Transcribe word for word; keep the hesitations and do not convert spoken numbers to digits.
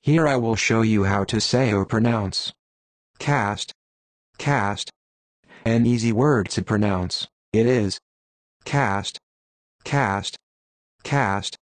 Here I will show you how to say or pronounce cast, cast. An easy word to pronounce. It is cast, cast, cast.